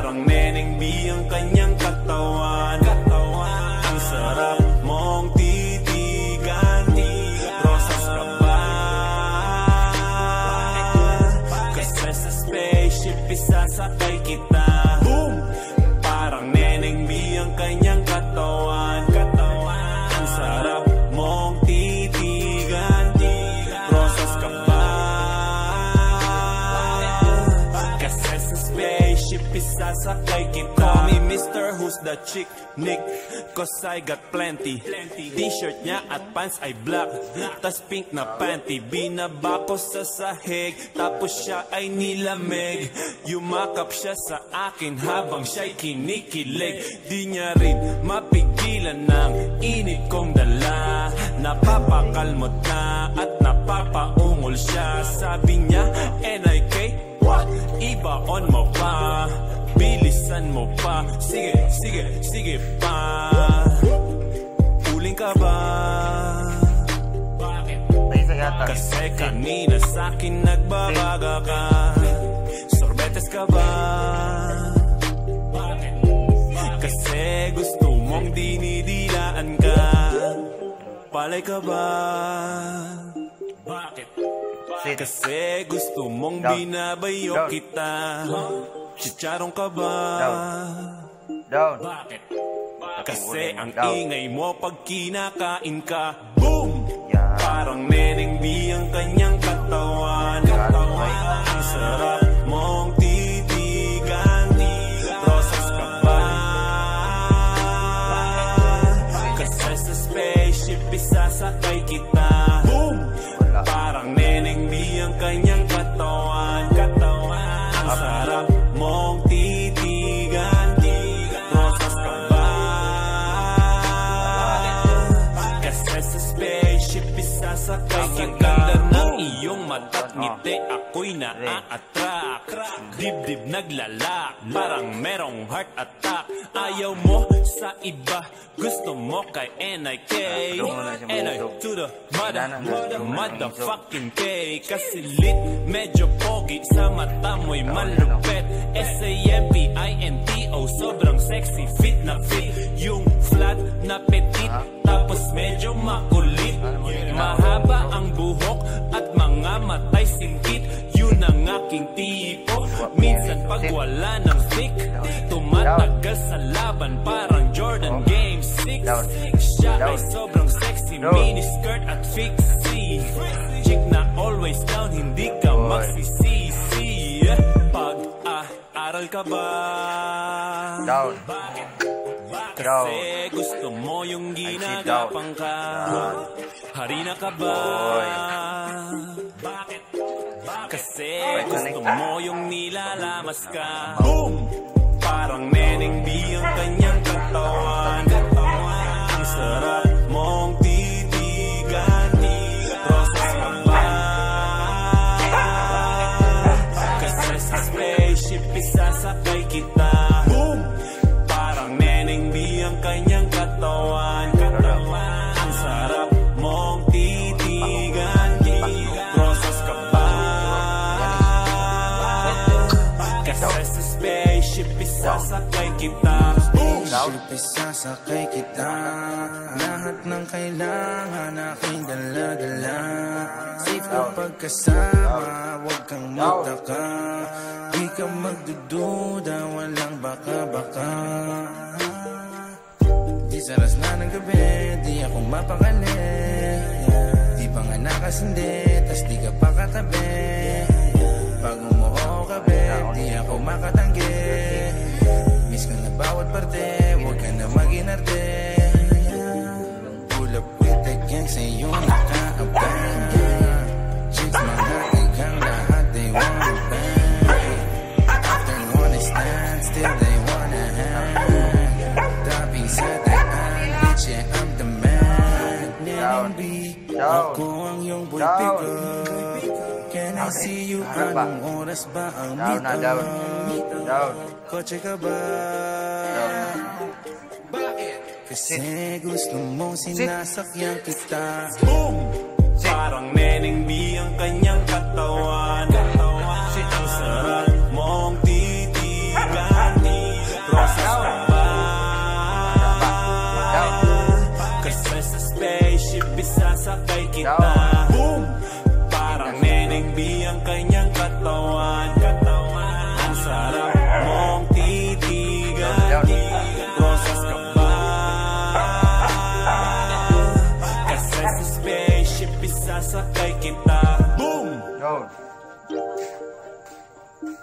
Parang Neneng B ang kanyang katawan. Ang sarap mong titigan. Rosas ka ba? Kasi sa spaceship isasakay kita. Boom! Parang Neneng B ang kanyang katawan. Ang sarap mong titigan. Rosas ka ba? Kasi sa spaceship isasakay kita. Call me Mr. Who's the Chick Nick, cause I got plenty. T-shirt niya at pants ay black, tas pink na panty. Binaba ko sa sahig, tapos siya ay nilamig. Yumakap siya sa akin habang siya'y kinikilig. Di niya rin mapigilan ng init kong dala. Napapakalmot na at napapaungol siya. Sabi niya, NIK, what? Ibaon mo pa, bilisan mo pa. Sige, sige, sige pa. Uling ka ba? Bakit? Kasi kanina sa'kin nagbabaga ka. Sorbetes ka ba? Bakit? Kasi gusto mong dinidilaan ka. Palay ka ba? Bakit? Kasi gusto mong binabayo kita. Chicharong ka ba? Bakit? Kasi ang ingay mo pag kinakain ka. Boom! Parang Neneng B ang kanyang katawan. Ang sarap mong titigan. Rosas ka ba? Kasi sa spaceship isasakay kita. Boom! Parang Neneng B ang kanyang katawan. Ang sarap mong titigan. Rosas ka ba? Kasi sa spaceship isasakay kita. Ang ganda ng iyong mata't ngiti, ako'y naa-attract. Dibdib naglalak, parang merong heart attack. Ayaw mo sa iba, gusto mo kay NIK. NI to the motherfucking K. Kasi lit, medyo pogi, sa mata mo'y malupet. SAMPINTO, sobrang sexy, fit na fit. Yung flat na petit, tapos medyo makulit. Mahaba ang buhok at mga matay singkit. Yun ang aking tipo. Minsan pag wala ng thick, tumatagal sa laban parang Jordan Game 6. Siya ay sobrang sexy, mini skirt at fixie. Chick na always down, hindi ka magsisisi. Pag-aaral ka ba? Down. Kasi gusto mo yung ginagapang ka. Harina ka ba? Bakit? Kasi gusto mo yung nilalamas ka. Boom! Parang Neneng B ang kanyang katawan. Ang sarap mong titigan. Rosas ka ba? Kasi sa spaceship isasakay kita. Boom! Parang Neneng B ang kanyang katawan. Ang sarap mong titigan. Rosas ka ba? Kasi sa spaceship isasakay kita. Spaceship isasakay kita. Lahat ng kailangan aking dala-dala. Safe na pagkasama, huwag kang magtaka. Di ka magdududa, walang baka-baka. Di saras na ng gabi, di ako mapakali. Di pa nga nakasindi, tas di ka pa katabi. Pag umuho ka, babe, di ako makatanggi. Miss ka na bawat parte, huwag ka na mag-inarte. Pull up with the gang, sa iyo nakaabang. Chicks mga ikang lahat, they wanna bang. After one is stand, still they wanna hang. Tapi sa daan, bitch, yeah, I'm the man. Neneng B, ako ang iyong boy picker. Can I see you? Anong oras ba ang meet up? Kotse ka ba? Bakit? Kasi gusto mong sinasakyan kita. Boom! Parang Neneng B ang kanyang katawan. Ang sarap mong titigan.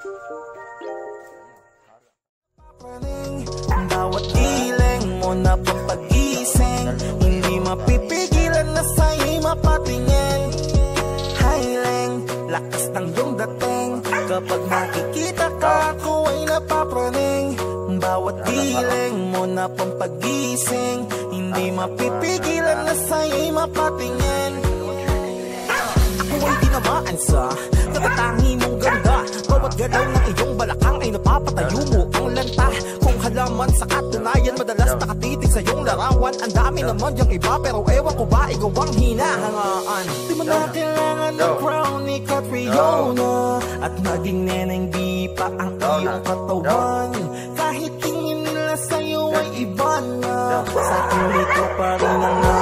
Bawat giling mo na papagising, hindi mapipigilan na sa'yo'y mapatingin. Highling, lakas ng iyong dating, kapag makikita ka ako ay napapraning. Bawat giling mo na pampagising, hindi mapipigilan na sa'yo'y mapatingin. Ako ay tinamaan sa katatangi mong ganda, bawat galaw ng iyong balakang ay napapatayo mo ang lanta. Kung halaman sa katunayan, madalas nakatitig sa iyong larawan. Ang dami naman yung iba, pero ewan ko ba ikaw ang hinahangaan. Di mo na kailangan ng crown ni Catriona, at naging neneng di pa ang iyong katawan. Kahit tingin nila sa'yo ay iba na, sa akin ito pa rin ang